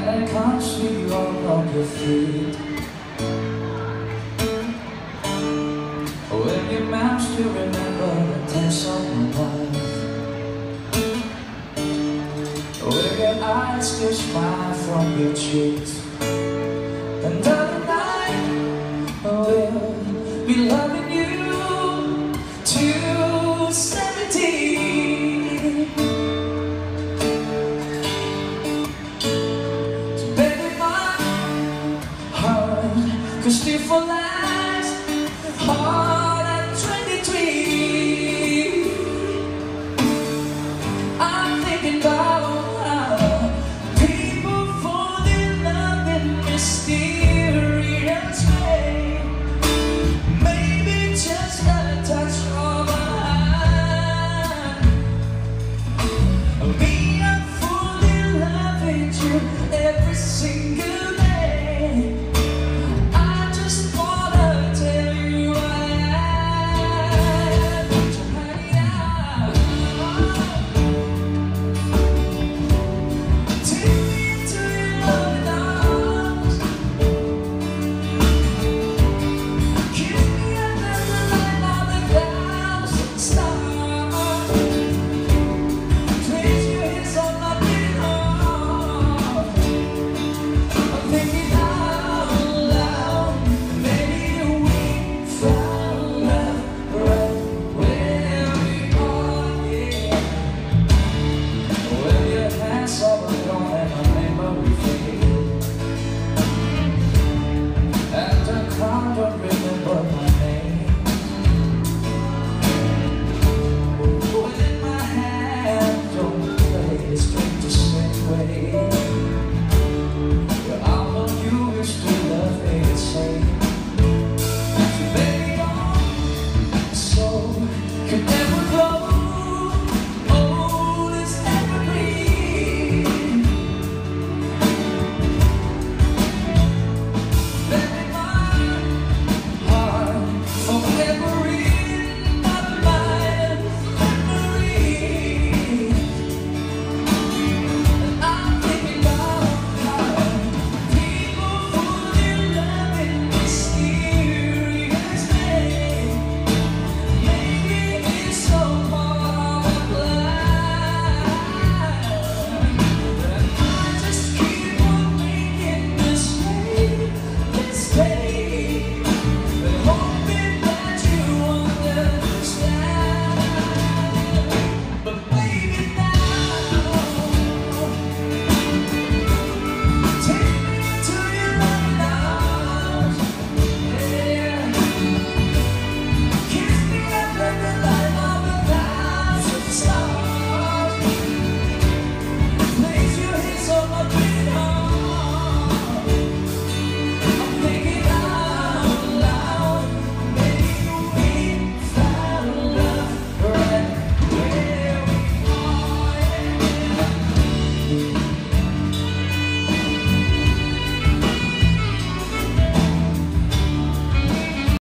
and I can't see you all on your feet. When your mouth still remember the taste of my life, when your eyes still smile from your cheeks, and tonight we'll be loving you till 70. So baby, my heart could still fall last hard at 23. I'm thinking about how people fall in love in mysterious way. Maybe just a touch of a hand. Me, I'm fully loving you every single